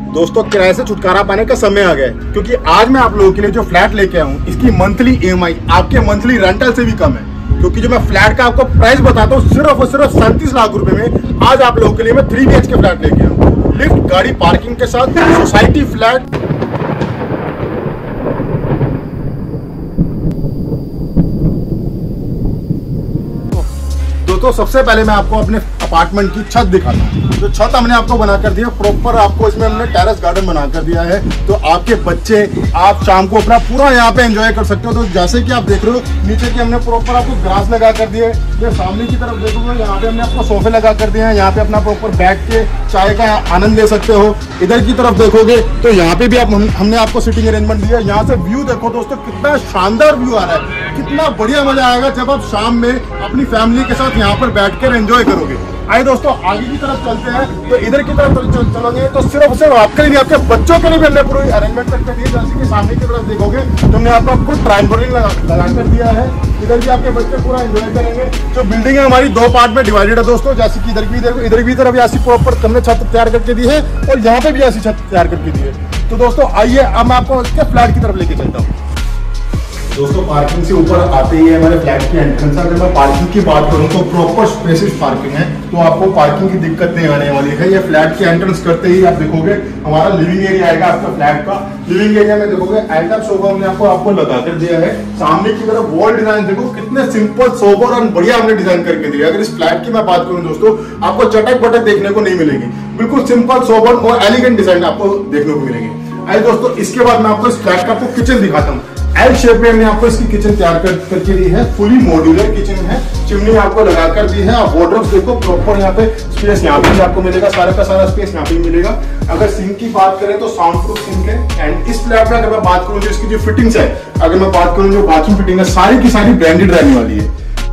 दोस्तों किराए से छुटकारा पाने का समय आ गया है, क्योंकि आज मैं आप लोगों के लिए जो फ्लैट लेके आया हूँ इसकी मंथली EMI आपके मंथली रेंटल से भी कम है। क्योंकि जो मैं फ्लैट का आपको प्राइस बताता हूँ सिर्फ और सिर्फ 37 लाख रुपए में आज आप लोगों के लिए मैं 3 BHK फ्लैट लेके आया हूँ, लिफ्ट गाड़ी पार्किंग के साथ, सोसाइटी फ्लैट। दोस्तों सबसे पहले मैं आपको अपने अपार्टमेंट की छत दिखाता हूँ। तो छत हमने आपको बना कर दिया प्रॉपर, आपको इसमें हमने टेरेस गार्डन बना कर दिया है, तो आपके बच्चे आप शाम को अपना पूरा यहाँ पे एंजॉय कर सकते हो। तो जैसे कि आप देख रहे हो नीचे की हमने प्रॉपर आपको ग्रास लगा कर दिए, ये सामने की तरफ देखोगे यहाँ पे हमने आपको सोफे लगा कर दिए हैं, यहाँ पे अपना प्रॉपर बैठ के चाय का आनंद ले सकते हो। इधर की तरफ देखोगे तो यहाँ पे भी हमने आपको सिटिंग अरेंजमेंट दिया है। यहाँ से व्यू देखो दोस्तों, कितना शानदार व्यू आ रहा है, कितना बढ़िया मजा आएगा जब आप शाम में अपनी फैमिली के साथ यहाँ पर बैठकर एंजॉय करोगे। आइए दोस्तों आगे की तरफ चलते हैं, तो इधर की तरफ चलोगे तो सिर्फ आपके लिए, आपके बच्चों के लिए भी हमने पूरी अरेंजमेंट करके दी है। जैसे कि सामने की तरफ देखोगे तो हमने आपको ट्रायंगल लगा कर दिया है, इधर भी आपके बच्चे पूरा एंजॉय करेंगे। जो बिल्डिंग है हमारी 2 पार्ट में डिवाइडेड है दोस्तों, जैसे कि इधर भी तरफ ऐसी प्रॉपर हमने छत तैयार करके दी है और यहाँ पे भी ऐसी छत तैयार करके दी है। तो दोस्तों आइए अब मैं आपको इसके फ्लैट की तरफ लेके चलता हूँ। दोस्तों पार्किंग से ऊपर आते ही हमारे फ्लैट की एंट्रेंस है। अगर मैं पार्किंग की बात करूं तो प्रॉपर स्पेसिस पार्किंग है, तो आपको पार्किंग की दिक्कत नहीं आने वाली है। ये फ्लैट की एंट्रेंस करते ही आप देखोगे हमारा लिविंग एरिया आएगा आपका फ्लैट का। लिविंग एरिया में देखोगे एंटम सोफा हमने आपको लगा कर दिया है। सामने की तरफ वॉल डिजाइन देखो, कितने सिंपल सोबर और बढ़िया हमने डिजाइन करके दिया। अगर इस फ्लैट की मैं बात करूं दोस्तों, आपको चटक बटक देखने को नहीं मिलेगी, बिल्कुल सिंपल सोबर और एलिगेंट डिजाइन आपको देखने को मिलेगी। आइए दोस्तों इसके बाद मैं आपको इस फ्लैट का आपको किचन दिखाता हूँ। एल शेप में हमने आपको इसकी किचन तैयार करके दी है, फुली मॉड्यूलर किचन है, चिमनी आपको लगा कर दी है। आप वार्डरोब्स देखो प्रॉपर, यहाँ पे स्पेस यहाँ पे भी आपको मिलेगा, सारा का सारा स्पेस यहाँ पे मिलेगा। अगर सिंक की बात करें तो साउंड प्रूफ सिंक है। एंड इस फ्लैट में अगर मैं बात करूँ जो इसकी जो फिटिंग्स है, अगर मैं बात करूँ जो बाथरूम फिटिंग है सारी की सारी ब्रांडेड रहने वाली है।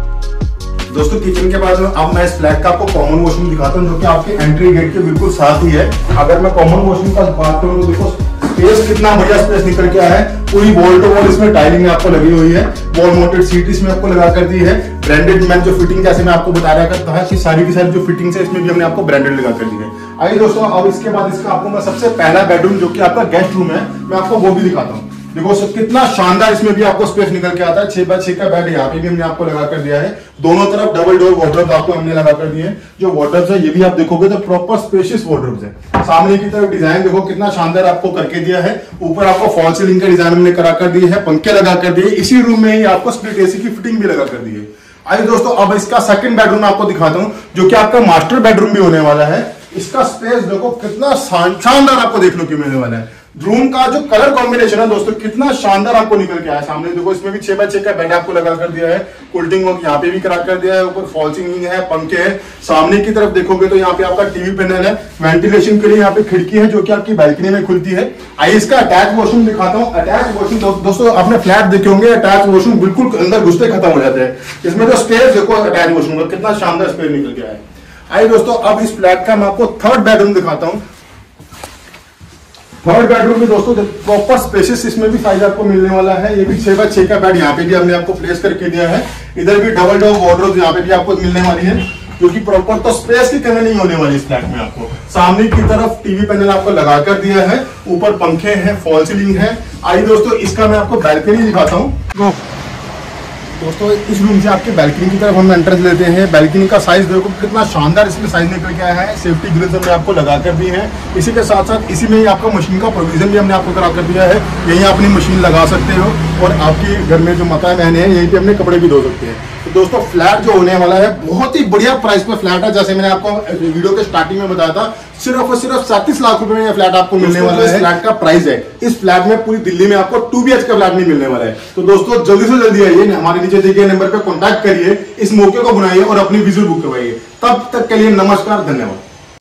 दोस्तों किचन के बाद अब मैं इस फ्लैट का आपको कॉमन वॉशरूम दिखाता हूँ, जो कि आपके एंट्री गेट के बिल्कुल साथ ही है। अगर मैं कॉमन वॉशरूम का बात करूँ तो देखो स्पेस कितना बढ़िया स्पेस निकल के आया है। पूरी वॉल टू वॉल इसमें टाइलिंग आपको लगी हुई है, वॉल माउंटेड सीट इसमें आपको लगा कर दी है। ब्रांडेड मैन जो फिटिंग जैसे मैं आपको बता रहा था कि सारी की सारी जो फिटिंग्स है इसमें भी हमने आपको ब्रांडेड लगा कर दी है। आइए दोस्तों अब इसके बाद इसका आपको मैं सबसे पहला बेडरूम जो कि आपका गेस्ट रूम है मैं आपको वो भी दिखाता हूँ। देखो कितना शानदार इसमें भी आपको स्पेस निकल के आता है। 6x6 का बेड यहाँ पे भी हमने आपको लगा कर दिया है। दोनों तरफ डबल डोर वार्डरोब आपको हमने लगा कर दिए हैं। जो वार्डरोब्स है ये भी आप देखोगे तो प्रॉपर स्पेशियस वार्डरोब्स है। सामने की तरफ डिजाइन देखो कितना शानदार आपको करके दिया है। ऊपर आपको फॉल सीलिंग का डिजाइन हमने करा कर दिए है, पंखे लगा कर दिए। इसी रूम में ही आपको स्प्लिट एसी की फिटिंग भी लगा कर दी है। आइए दोस्तों अब इसका सेकंड बेडरूम आपको दिखाता हूँ, जो कि आपका मास्टर बेडरूम भी होने वाला है। इसका स्पेस देखो कितना शानदार आपको देखने को मिलने वाला है। रूम का जो कलर कॉम्बिनेशन है दोस्तों कितना शानदार आपको निकल के आया। सामने देखो इसमें भी 6x6 का बेड आपको लगा कर दिया है, कोल्डिंग वर्क यहाँ पे भी करा कर दिया है, ऊपर फॉल सीलिंग है, पंखे है। सामने की तरफ देखोगे तो यहाँ पे आपका टीवी पैनल है, वेंटिलेशन के लिए यहाँ पे खिड़की है जो कि आपकी बालकनी में खुलती है। आइए इसका अटैच वॉशरूम दिखाता हूँ। अटैच वॉशरूम दोस्तों आपने फ्लैट देखे होंगे, अटैच वॉशरूम बिल्कुल अंदर घुसते खत्म हो जाते हैं। इसमें जो स्पेस देखो अटैच वॉशरूम का कितना शानदार स्पेस निकल के आया। आइए दोस्तों अब इस फ्लैट का मैं आपको थर्ड बेडरूम दिखाता हूँ। थर्ड बेडरूम भी दोस्तों प्रॉपर स्पेसिस इसमें भी साइज आपको मिलने वाला है। ये भी 6x6 का बेड यहाँ पे भी हमने आपको प्लेस करके दिया है। इधर भी डबल डोर वार्डरोब यहाँ पे भी आपको मिलने वाली है, जो कि प्रॉपर तो स्पेस की कमी नहीं होने वाली इस फ्लैट में। आपको सामने की तरफ टीवी पैनल आपको लगा कर दिया है, ऊपर पंखे हैं, फॉल सीलिंग है। आइए दोस्तों इसका मैं आपको बैल्कनी दिखाता हूँ। दोस्तों इस रूम से आपके बैल्कनी की तरफ हम एंट्रेंस लेते हैं। बैल्कनी का साइज देखो कितना शानदार इसमें साइज निकल के आया है। सेफ्टी ग्रिल्स हमने आपको लगा कर दी है। इसी के साथ साथ इसी में ही आपका मशीन का प्रोविजन भी हमने आपको करा कर दिया है। यहीं अपनी मशीन लगा सकते हो और आपके घर में जो मकान रहने हैं यहीं पे अपने कपड़े भी धो सकते हैं। तो दोस्तों फ्लैट जो होने वाला है बहुत ही बढ़िया प्राइस पे फ्लैट है। जैसे मैंने आपको वीडियो के स्टार्टिंग में बताया था, सिर्फ और सिर्फ 37 लाख रुपए में ये फ्लैट आपको मिलने वाला है। फ्लैट का प्राइस है। इस फ्लैट में पूरी दिल्ली में आपको 2 BHK फ्लैट नहीं मिलने वाला है। तो दोस्तों जल्दी से जल्दी आइए, हमारे नीचे दिए गए नंबर पर कॉन्टैक्ट करिए, इस मौके को बनाइए और अपनी विजिट बुक करवाइए। तब तक के लिए नमस्कार, धन्यवाद।